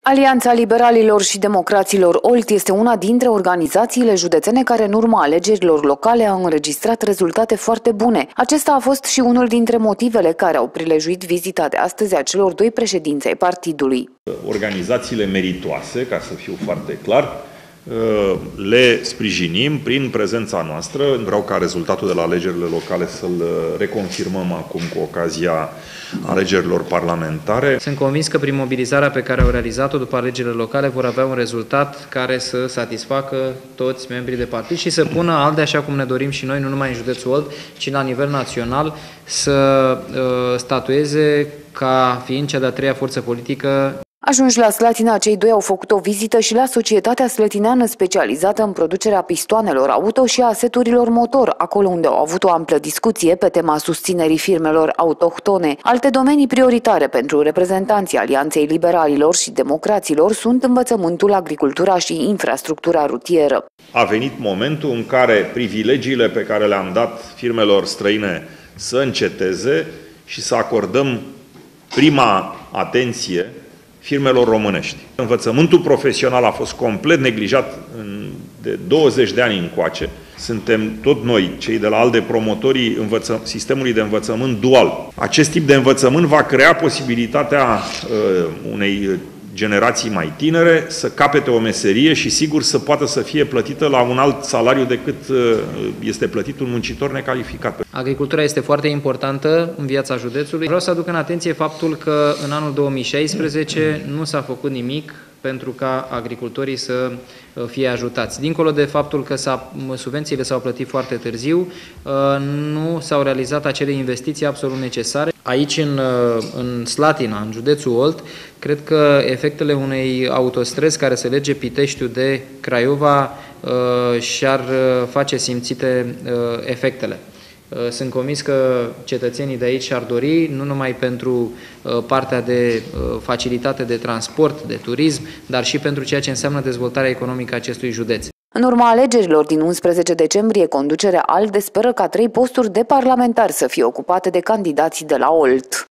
Alianța Liberalilor și Democraților Olt este una dintre organizațiile județene care în urma alegerilor locale a înregistrat rezultate foarte bune. Acesta a fost și unul dintre motivele care au prilejuit vizita de astăzi a celor doi președinți ai partidului. Organizațiile meritoase, ca să fiu foarte clar, le sprijinim prin prezența noastră. Vreau ca rezultatul de la alegerile locale să-l reconfirmăm acum cu ocazia alegerilor parlamentare. Sunt convins că prin mobilizarea pe care au realizat-o după alegerile locale vor avea un rezultat care să satisfacă toți membrii de partid și să pună ALDE, așa cum ne dorim și noi, nu numai în județul Olt, ci la nivel național, să statueze ca fiind cea de-a treia forță politică. Ajunși la Slatina, cei doi au făcut o vizită și la societatea slătineană specializată în producerea pistoanelor auto și a seturilor motor, acolo unde au avut o amplă discuție pe tema susținerii firmelor autohtone. Alte domenii prioritare pentru reprezentanții Alianței Liberalilor și Democraților sunt învățământul, agricultura și infrastructura rutieră. A venit momentul în care privilegiile pe care le-am dat firmelor străine să înceteze și să acordăm prima atenție firmelor românești. Învățământul profesional a fost complet neglijat de 20 de ani încoace. Suntem tot noi, cei de la ALDE, promotorii sistemului de învățământ dual. Acest tip de învățământ va crea posibilitatea unei generații mai tinere să capete o meserie și sigur să poată să fie plătită la un alt salariu decât este plătit un muncitor necalificat. Agricultura este foarte importantă în viața județului. Vreau să aduc în atenție faptul că în anul 2016 nu s-a făcut nimic pentru ca agricultorii să fie ajutați. Dincolo de faptul că subvențiile s-au plătit foarte târziu, nu s-au realizat acele investiții absolut necesare. Aici, în Slatina, în județul Olt, cred că efectele unei autostrăzi care se lege Piteștiul de Craiova și-ar face simțite efectele. Sunt convins că cetățenii de aici ar dori, nu numai pentru partea de facilitate de transport, de turism, dar și pentru ceea ce înseamnă dezvoltarea economică a acestui județ. În urma alegerilor din 11 decembrie, conducerea ALDE speră ca 3 posturi de parlamentari să fie ocupate de candidații de la Olt.